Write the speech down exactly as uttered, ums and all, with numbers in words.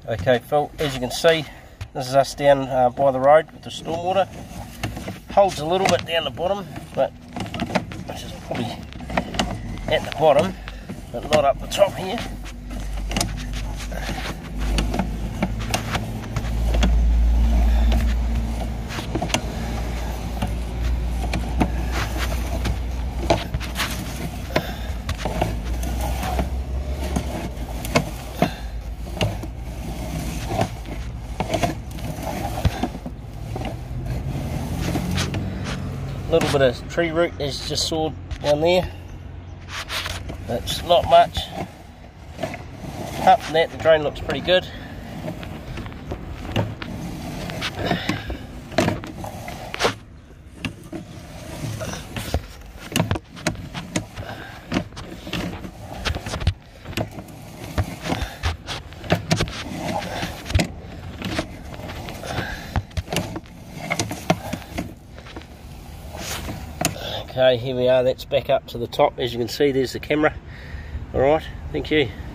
Okay Phil, as you can see, this is us down uh, by the road with the stormwater. Holds a little bit down the bottom, but which is probably at the bottom, but not up the top here. A little bit of tree root is just sawed down there. That's not much. Apart from that, the drain looks pretty good. Okay, here we are, that's back up to the top. As you can see, there's the camera. Alright, thank you.